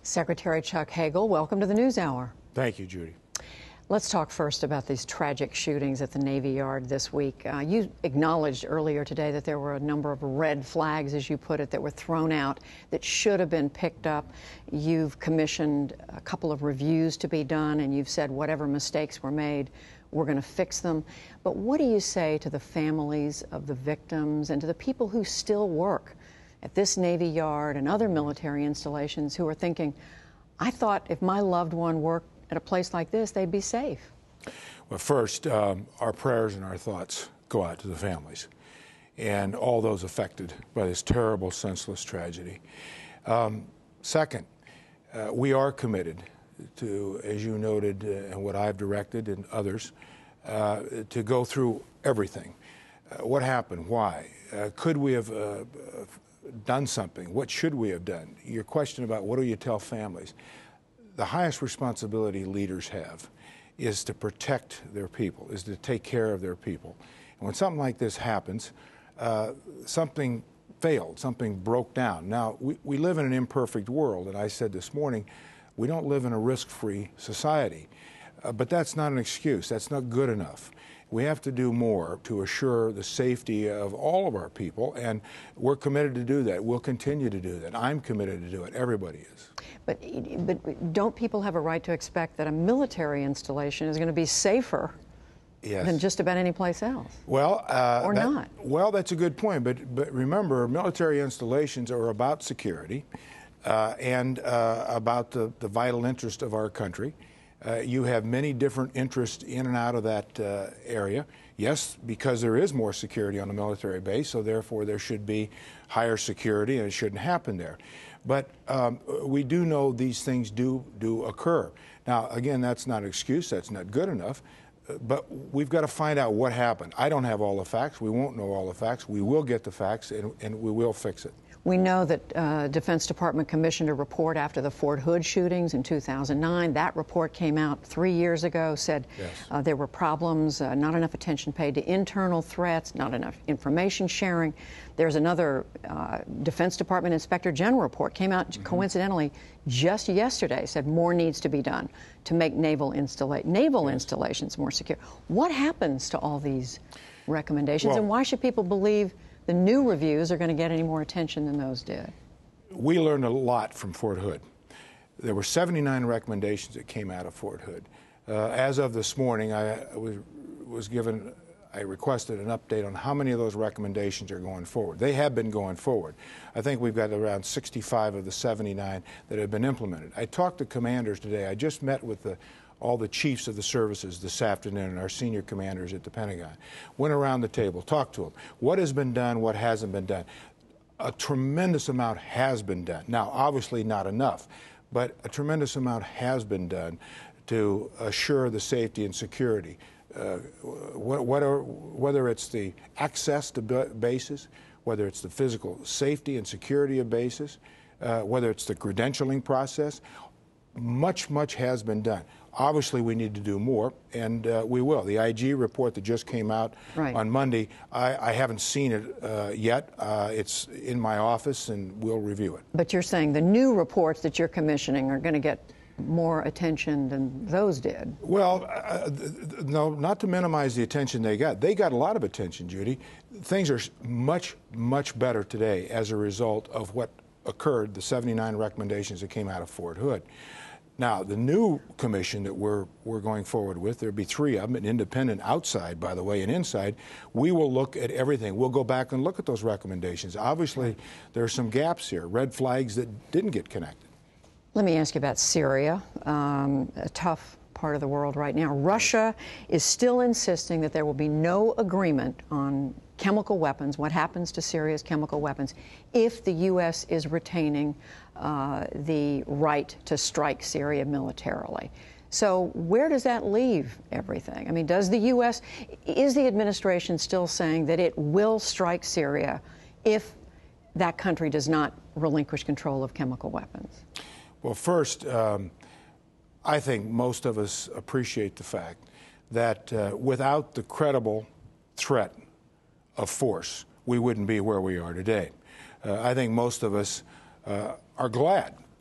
Secretary Chuck Hagel, welcome to the NewsHour. Thank you, Judy. Let's talk first about these tragic shootings at the Navy Yard this week. You acknowledged earlier today that there were a number of red flags, as you put it, that were thrown out that should have been picked up. You've commissioned a couple of reviews to be done, and you've said whatever mistakes were made, we're going to fix them. But what do you say to the families of the victims and to the people who still work at this Navy Yard and other military installations who are thinking, I thought if my loved one worked at a place like this, they'd be safe? Well, first, our prayers and our thoughts go out to the families and all those affected by this terrible, senseless tragedy. Second, we are committed to, as you noted, and what I've directed and others, to go through everything. What happened? Why? Could we have done something? What should we have done? Your question about what do you tell families? The highest responsibility leaders have is to protect their people, is to take care of their people. And when something like this happens, something failed, something broke down. Now, we live in an imperfect world, and I said this morning, we don't live in a risk-free society. But that's not an excuse. That's not good enough. We have to do more to assure the safety of all of our people, and we're committed to do that. We'll continue to do that. I'm committed to do it. Everybody is. But don't people have a right to expect that a military installation is going to be safer than just about any place else? Well, or not? Well, that's a good point. But remember, military installations are about security and about the vital interest of our country. You have many different interests in and out of that area. Yes, because there is more security on a military base, so therefore there should be higher security, and it shouldn't happen there. But we do know these things do occur. Now, again, that's not an excuse. That's not good enough. But we've got to find out what happened. I don't have all the facts. We won't know all the facts. We will get the facts, and we will fix it. We know that Defense Department commissioned a report after the Fort Hood shootings in 2009. That report came out 3 years ago, said there were problems, not enough attention paid to internal threats, not enough information sharing. There's another Defense Department Inspector General report, came out coincidentally just yesterday, said more needs to be done to make naval installations more secure. What happens to all these recommendations, and why should people believe the new reviews are going to get any more attention than those did? We learned a lot from Fort Hood. There were 79 recommendations that came out of Fort Hood. As of this morning, I requested an update on how many of those recommendations are going forward. They have been going forward. I think we've got around 65 of the 79 that have been implemented. I talked to commanders today. I just met with all the chiefs of the services this afternoon, and our senior commanders at the Pentagon. Went around the table, talked to them. What has been done, what hasn't been done? A tremendous amount has been done. Now, obviously not enough, but a tremendous amount has been done to assure the safety and security. Whether it's the access to bases, whether it's the physical safety and security of bases, whether it's the credentialing process, much has been done. Obviously, we need to do more, and we will. The IG report that just came out on Monday, I haven't seen it yet. It's in my office, and we'll review it. But you're saying the new reports that you're commissioning are going to get more attention than those did? Well, no, not to minimize the attention they got. They got a lot of attention, Judy. Things are much better today as a result of what occurred, the 79 recommendations that came out of Fort Hood. Now, the new commission that we're going forward with, there'll be 3 of them, an independent outside, by the way, and inside. We will look at everything. We'll go back and look at those recommendations. Obviously, there are some gaps here, red flags that didn't get connected. Let me ask you about Syria, a tough part of the world right now. Russia is still insisting that there will be no agreement on chemical weapons, what happens to Syria's chemical weapons, if the U.S. is retaining the right to strike Syria militarily. So where does that leave everything? I mean, does the U.S., is the administration still saying that it will strike Syria if that country does not relinquish control of chemical weapons? Well, first, I think most of us appreciate the fact that without the credible threat of force, we wouldn't be where we are today. I think most of us are glad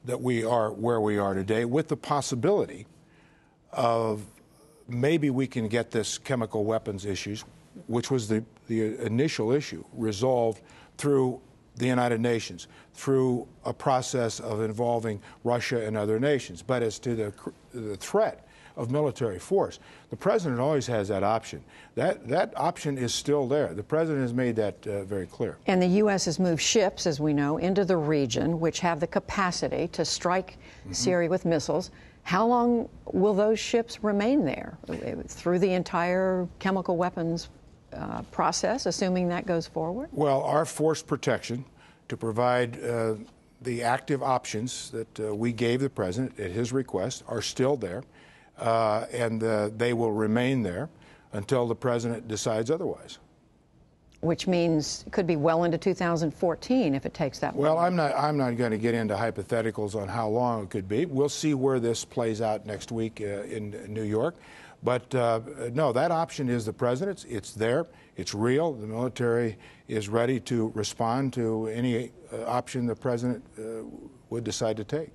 that we are where we are today, with the possibility of maybe we can get this chemical weapons issues, which was the initial issue, resolved through the United Nations, through a process of involving Russia and other nations. But as to the threat of military force, the president always has that option. That option is still there. The president has made that very clear. And the U.S. has moved ships, as we know, into the region, which have the capacity to strike Syria with missiles. How long will those ships remain there? Through the entire chemical weapons process, assuming that goes forward? Well, our force protection to provide the active options that we gave the president at his request are still there, and they will remain there until the president decides otherwise. Which means it could be well into 2014 if it takes that long. Well, I'm not going to get into hypotheticals on how long it could be. We'll see where this plays out next week in New York. But no, that option is the president's. It's there. It's real. The military is ready to respond to any option the president would decide to take.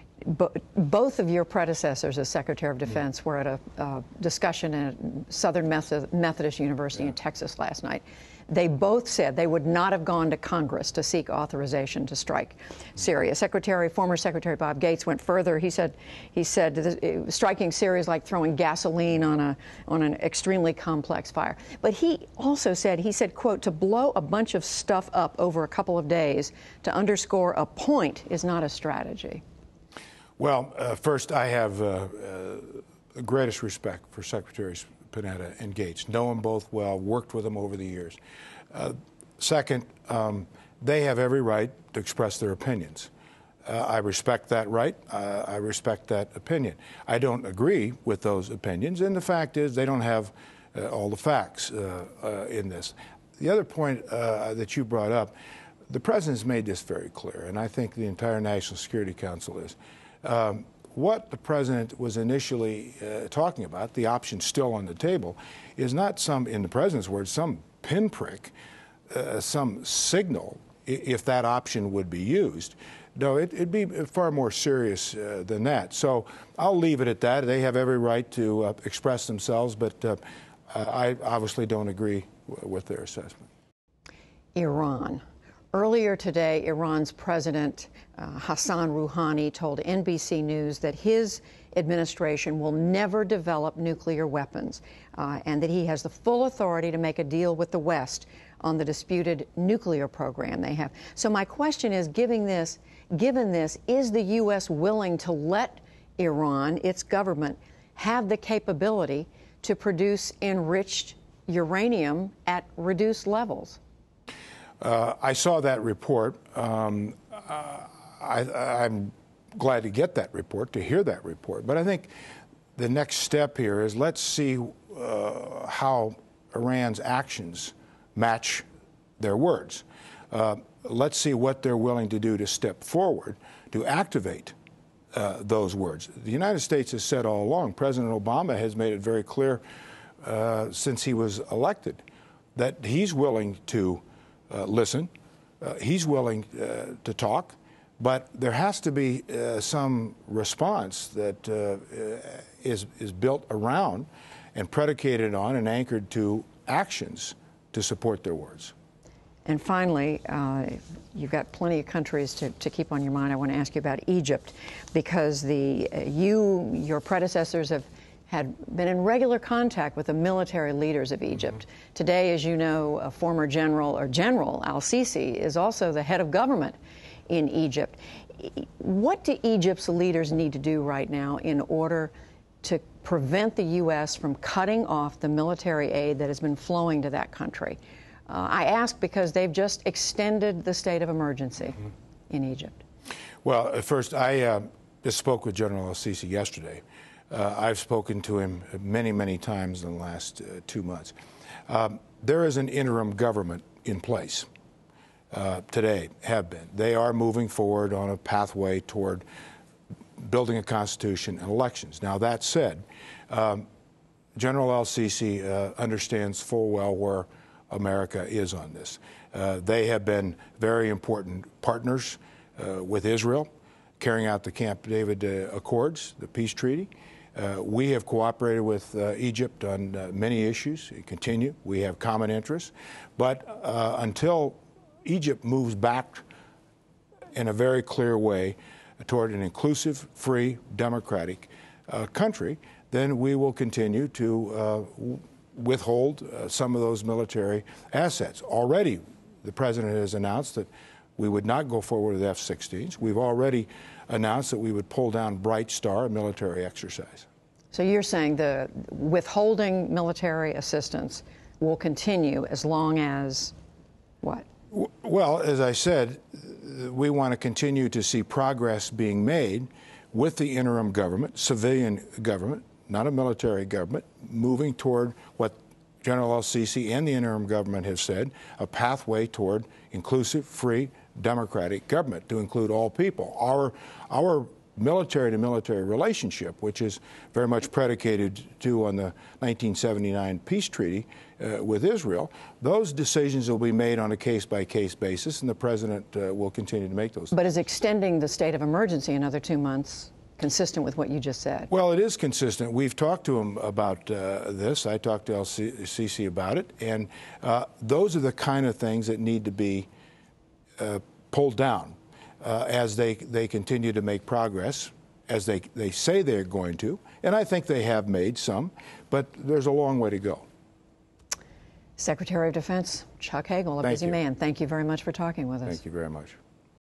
Both of your predecessors as Secretary of Defense were at a discussion at Southern Methodist University in Texas last night. They both said they would not have gone to Congress to seek authorization to strike Syria. Former Secretary Bob Gates went further. He said striking Syria is like throwing gasoline on an extremely complex fire. But he also said, quote, to blow a bunch of stuff up over a couple of days to underscore a point is not a strategy. Well, first, I have the greatest respect for Secretaries Panetta and Gates. Know them both well, worked with them over the years. Second, they have every right to express their opinions. I respect that right. I respect that opinion. I don't agree with those opinions, and the fact is they don't have all the facts in this. The other point that you brought up, the president's made this very clear, and I think the entire National Security Council is. What the president was initially talking about, the option still on the table, is not some, in the president's words, some pinprick, some signal, if that option would be used. No, it'd be far more serious than that. So I'll leave it at that. They have every right to express themselves, but I obviously don't agree with their assessment. Iran. Earlier today, Iran's President Hassan Rouhani told NBC News that his administration will never develop nuclear weapons and that he has the full authority to make a deal with the West on the disputed nuclear program they have. So my question is, given this, is the U.S. willing to let Iran, its government, have the capability to produce enriched uranium at reduced levels? I saw that report. I'm glad to get that report, to hear that report. But I think the next step here is let's see how Iran's actions match their words. Let's see what they're willing to do to step forward to activate those words. The United States has said all along, President Obama has made it very clear since he was elected that he's willing to listen, he's willing to talk, but there has to be some response that is built around and predicated on and anchored to actions to support their words. And finally, you've got plenty of countries to keep on your mind. I want to ask you about Egypt, because your predecessors had been in regular contact with the military leaders of Egypt. Today, as you know, a former General al-Sisi is also the head of government in Egypt. What do Egypt's leaders need to do right now in order to prevent the U.S. from cutting off the military aid that has been flowing to that country? I ask because they've just extended the state of emergency in Egypt. Well, first, I just spoke with General al-Sisi yesterday. I've spoken to him many, many times in the last 2 months. There is an interim government in place today, have been. They are moving forward on a pathway toward building a constitution and elections. Now, that said, General al-Sisi understands full well where America is on this. They have been very important partners with Israel carrying out the Camp David Accords, the peace treaty. We have cooperated with Egypt on many issues. We continue. We have common interests. But until Egypt moves back in a very clear way toward an inclusive, free, democratic country, then we will continue to withhold some of those military assets. Already, the President has announced that we would not go forward with F-16s. We've already announced that we would pull down Bright Star, a military exercise. So you're saying the withholding military assistance will continue as long as what? Well, as I said, we want to continue to see progress being made with the interim government, civilian government, not a military government, moving toward what General el-Sisi and the interim government have said, a pathway toward inclusive, free, democratic government to include all people. Our military-to-military relationship, which is very much predicated too on the 1979 peace treaty with Israel, those decisions will be made on a case-by-case basis, and the President will continue to make those. But is extending the state of emergency another 2 months consistent with what you just said? Well, it is consistent. We've talked to him about this. I talked to el-Sisi about it, and those are the kind of things that need to be pulled down as they continue to make progress, as they say they're going to. And I think they have made some, but there's a long way to go. Secretary of Defense Chuck Hagel, a busy man. Thank you very much for talking with us. Thank you very much.